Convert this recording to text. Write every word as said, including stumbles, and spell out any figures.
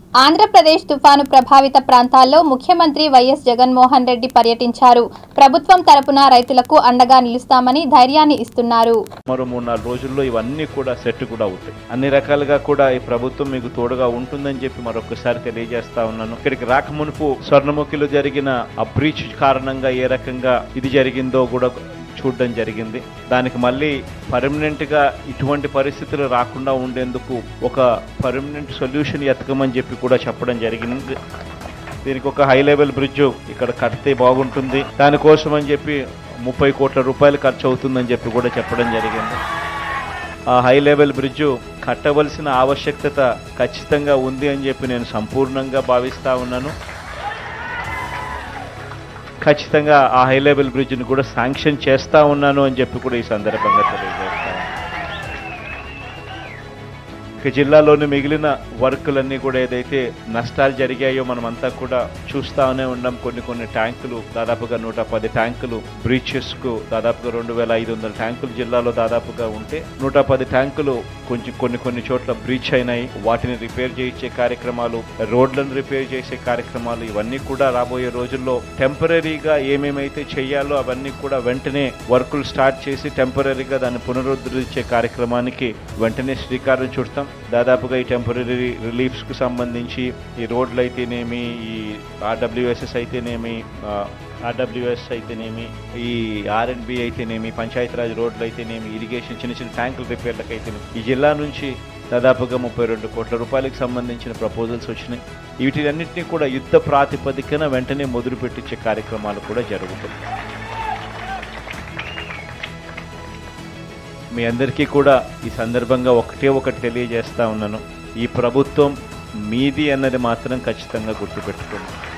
ఆంధ్రప్రదేశ్ తుఫాను ప్రభావిత ప్రాంతాల్లో ముఖ్యమంత్రి వైఎస్ జగన్మోహన్ రెడ్డి పర్యటించారు. ప్రభుత్వం తరపున రైతులకు అండగా నిలుస్తామని ధైర్యాన్ని ఇస్తున్నారు. మరో మూడు నాలుగు రోజుల్లో ఇవన్నీ కూడా సెట్ కూడా అవుతాయి. అన్ని రకాలుగా కూడా ఈ ప్రభుత్వం మీకు తోడుగా ఉంటుందని చెప్పి మరొకసారి తెలియజేస్తా ఉన్నాను. ఇక్కడికి రాక మునుపు స్వర్ణముఖిలో జరిగిన ఆ బ్రీచ్ కారణంగా ఏ రకంగా ఇది జరిగిందో కూడా చూడడం జరిగింది. దానికి మళ్ళీ పర్మనెంట్ గా ఇటువంటి పరిస్థితులు రాకుండా ఉండేందుకు ఒక పర్మనెంట్ సొల్యూషన్ ఎతకమని చెప్పి కూడా చెప్పడం జరిగింది. దీనికి ఒక హై లెవెల్ బ్రిడ్జ్ ఇక్కడ కడితే బాగుంటుంది, దానికోసం అని చెప్పి ముప్పై కోట్ల రూపాయలు ఖర్చు అవుతుందని చెప్పి కూడా చెప్పడం జరిగింది. ఆ హై లెవెల్ బ్రిడ్జ్ కట్టవలసిన ఆవశ్యకత ఖచ్చితంగా ఉంది అని చెప్పి నేను సంపూర్ణంగా భావిస్తా ఉన్నాను. ఖచ్చితంగా ఆ హై లెవెల్ బ్రిడ్జ్ని కూడా శాంక్షన్ చేస్తా ఉన్నాను అని చెప్పి కూడా ఈ సందర్భంగా తెలియజేస్తాను. ఇక జిల్లాలోని మిగిలిన వర్కులన్నీ కూడా ఏదైతే నష్టాలు జరిగాయో మనమంతా కూడా చూస్తానే ఉన్నాం. కొన్ని కొన్ని ట్యాంకులు దాదాపుగా నూట పది ట్యాంకులు బ్రీచెస్ కు దాదాపుగా రెండు వేల ఐదు వందల ట్యాంకులు జిల్లాలో దాదాపుగా ఉంటే నూట పది ట్యాంకులు కొంచెం కొన్ని కొన్ని చోట్ల బ్రీచ్ అయినాయి. వాటిని రిపేర్ చేయించే కార్యక్రమాలు, రోడ్లను రిపేర్ చేసే కార్యక్రమాలు ఇవన్నీ కూడా రాబోయే రోజుల్లో టెంపరీగా ఏమేమైతే చేయాలో అవన్నీ కూడా వెంటనే వర్కులు స్టార్ట్ చేసి టెంపరీగా దాన్ని పునరుద్ధరించే కార్యక్రమానికి వెంటనే శ్రీకారం చుడతాం. దాదాపుగా ఈ టెంపరీ రిలీఫ్స్ కు సంబంధించి ఈ రోడ్లు అయితేనేమి, ఈ ఆర్డబ్ల్యూఎస్ఎస్ అయితేనేమి, ఆర్డబ్ల్యూఎస్ అయితేనేమి, ఈ ఆర్ అండ్ బి అయితేనేమి, పంచాయతీరాజ్ రోడ్లు అయితేనేమి, ఇరిగేషన్ చిన్న చిన్న ట్యాంకుల రిపేర్లకు అయితేనేమి ఈ జిల్లా నుంచి దాదాపుగా ముప్పై రెండు కోట్ల రూపాయలకు సంబంధించిన ప్రపోజల్స్ వచ్చినాయి. వీటిలన్నింటినీ కూడా యుద్ధ ప్రాతిపదికన వెంటనే మొదలు పెట్టించే కార్యక్రమాలు కూడా జరుగుతాయి. మీ అందరికీ కూడా ఈ సందర్భంగా ఒకటే ఒకటి తెలియజేస్తా ఉన్నాను. ఈ ప్రభుత్వం మీది అన్నది మాత్రం ఖచ్చితంగా గుర్తుపెట్టుకోండి.